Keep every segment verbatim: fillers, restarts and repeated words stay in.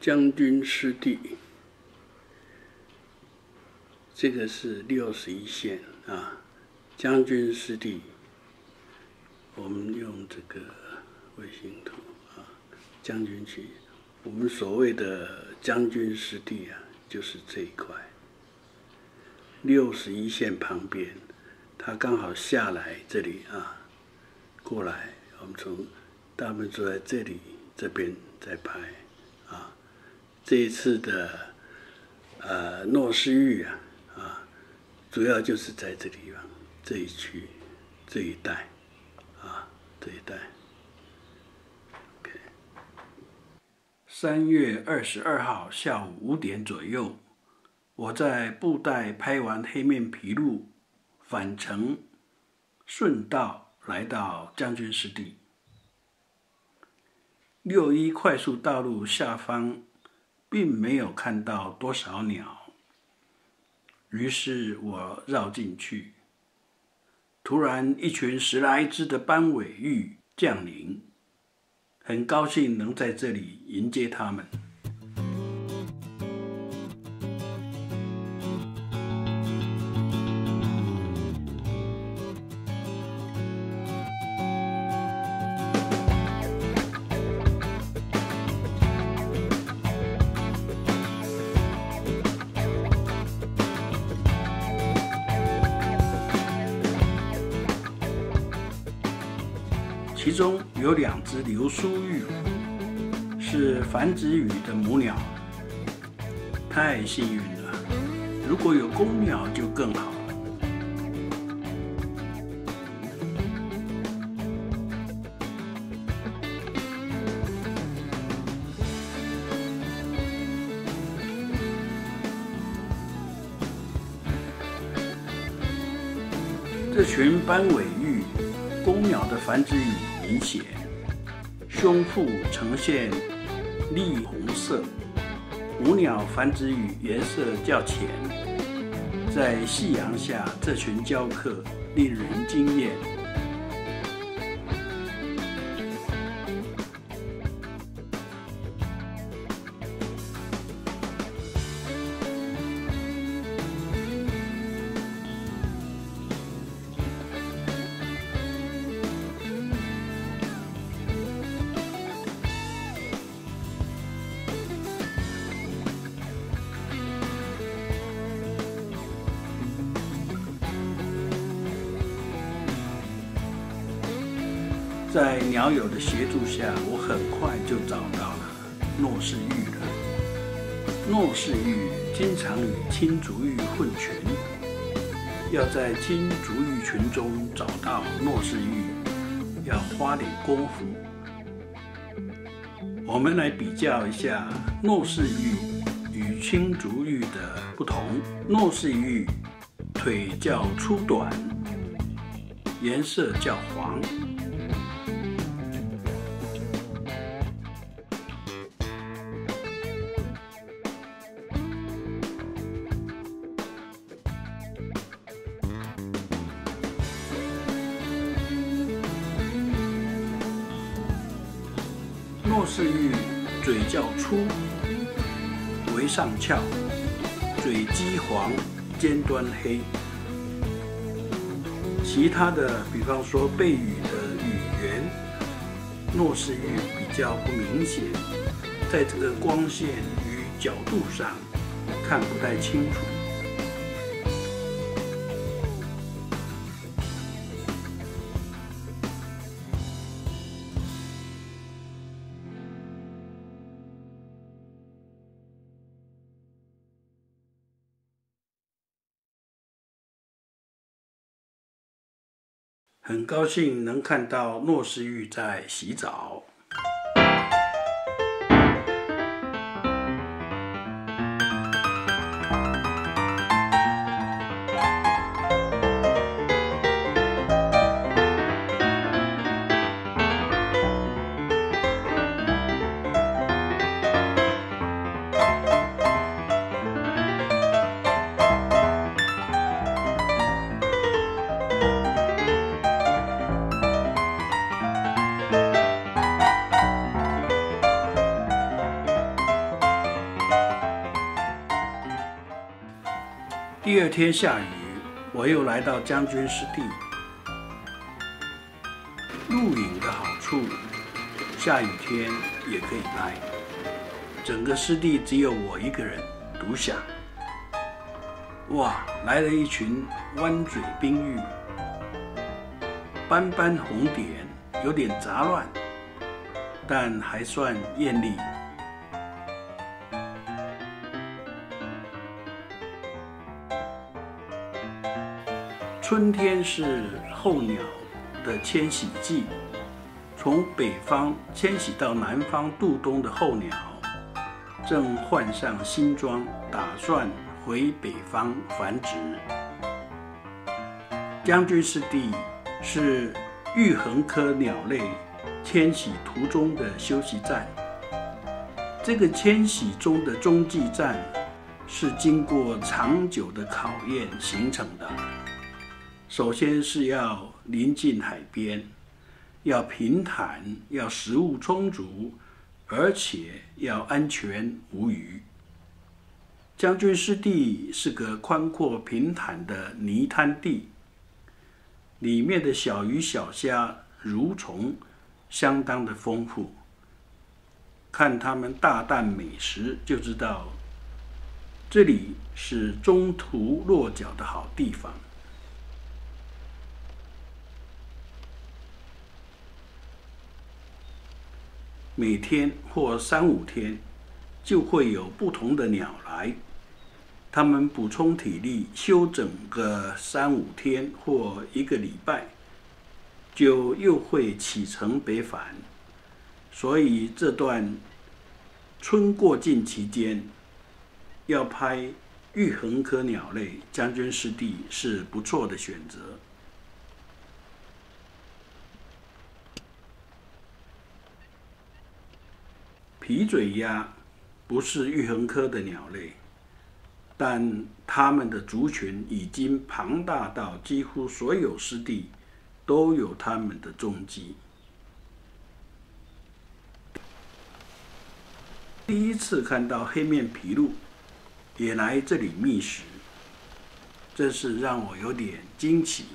将军湿地，这个是六十一线啊。将军湿地，我们用这个卫星图啊，将军区，我们所谓的将军湿地啊，就是这一块。六十一线旁边，它刚好下来这里啊，过来，我们从大部分坐在这里这边在拍啊。这一次的呃诺斯玉啊啊，主要就是在这地方这一区这一带啊这一带。OK。三月二十二号下午五点左右，我在布袋拍完黑面琵鹭，返程顺道来到将军湿地。六一快速道路下方并没有看到多少鸟，于是我绕进去。突然，一群十来只的斑尾鹬降临，很高兴能在这里迎接它们。其中有两只流苏鹬，是繁殖羽的母鸟，太幸运了。如果有公鸟就更好了。这群斑尾鹬，公鸟的繁殖羽明显，胸腹呈现栗红色，母鸟繁殖羽颜色较浅。在夕阳下，这群鹪鹩令人惊艳。在鸟友的协助下，我很快就找到了诺氏鹬了。诺氏鹬经常与青竹鹬混群，要在青竹鹬群中找到诺氏鹬，要花点功夫。我们来比较一下诺氏鹬与青竹鹬的不同。诺氏鹬腿较粗短，颜色较黄。诺氏鹬嘴较粗，围上翘，嘴基黄，尖端黑。其他的，比方说背羽的羽缘，诺氏鹬比较不明显，在这个光线与角度上看不太清楚。很高兴能看到诺氏鹬在洗澡。 第二天下雨，我又来到将军湿地。露营的好处，下雨天也可以拍。整个湿地只有我一个人独享。哇，来了一群弯嘴冰玉，斑斑红点，有点杂乱，但还算艳丽。春天是候鸟的迁徙季，从北方迁徙到南方渡冬的候鸟，正换上新装，打算回北方繁殖。将军湿地是玉衡科鸟类迁徙途中的休息站。这个迁徙中的中继站是经过长久的考验形成的。首先是要临近海边，要平坦，要食物充足，而且要安全无虞。将军湿地是个宽阔平坦的泥滩地，里面的小鱼小虾、蠕虫相当的丰富。看它们大啖美食，就知道这里是中途落脚的好地方。每天或三五天就会有不同的鸟来，它们补充体力，休整个三五天或一个礼拜，就又会启程北返。所以这段春过境期间，要拍玉衡科鸟类，将军湿地是不错的选择。皮嘴鸦不是玉衡科的鸟类，但它们的族群已经庞大到几乎所有湿地都有它们的踪迹。第一次看到黑面琵鹭也来这里觅食，这是让我有点惊奇。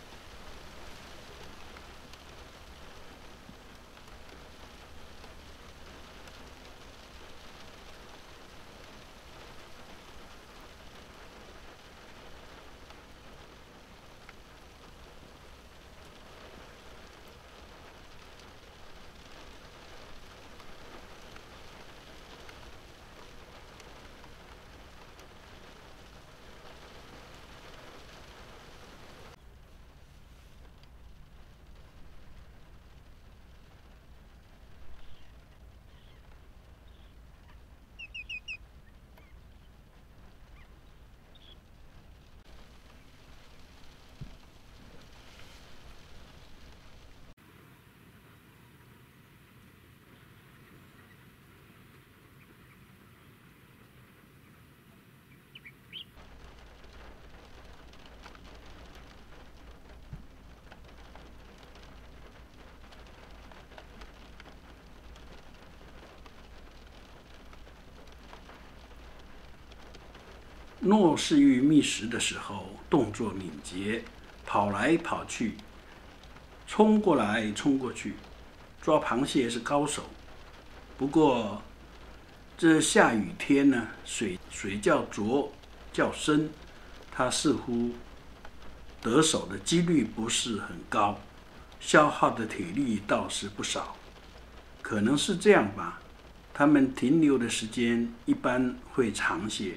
诺氏玉觅食的时候，动作敏捷，跑来跑去，冲过来冲过去，抓螃蟹是高手。不过这下雨天呢，水水较浊较深，它似乎得手的几率不是很高，消耗的体力倒是不少。可能是这样吧，它们停留的时间一般会长些。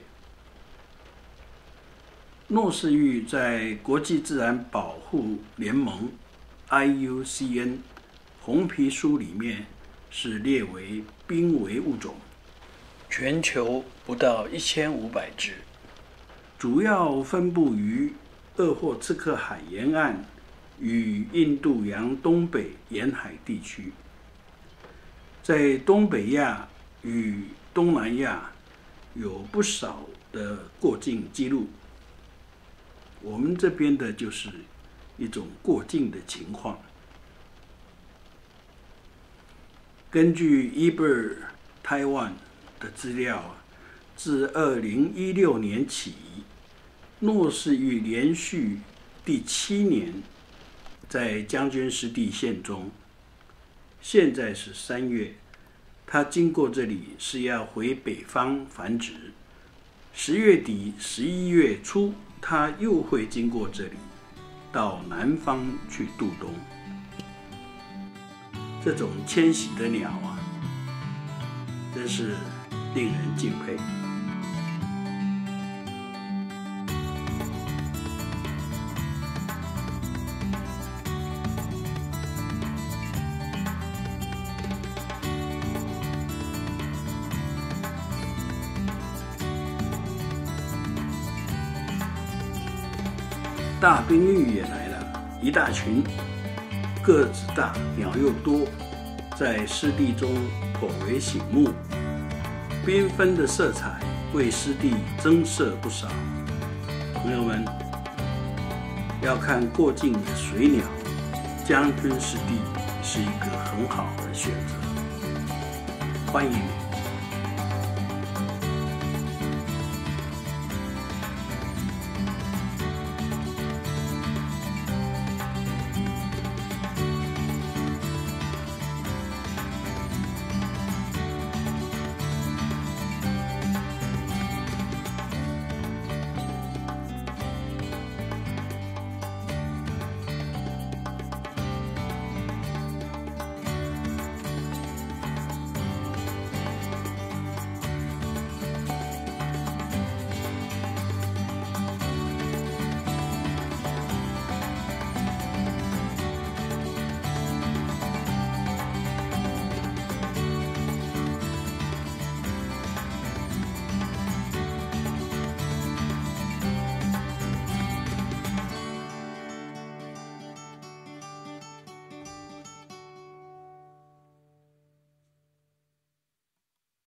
诺氏玉在国际自然保护联盟 I U C N 红皮书里面是列为濒危物种，全球不到一千五百只，主要分布于鄂霍次克海沿岸与印度洋东北沿海地区。在东北亚与东南亚有不少的过境记录。我们这边的就是一种过境的情况。根据 eBird Taiwan 的资料，自二零一六年起， 诺是于连续第七年在将军湿地献终，现在是三月，他经过这里是要回北方繁殖。十月底、十一月初，他又会经过这里，到南方去度冬。这种迁徙的鸟啊，真是令人敬佩。大冰鹬也来了，一大群，个子大，鸟又多，在湿地中颇为醒目。缤纷的色彩为湿地增色不少。朋友们，要看过境的水鸟，将军湿地是一个很好的选择，欢迎你。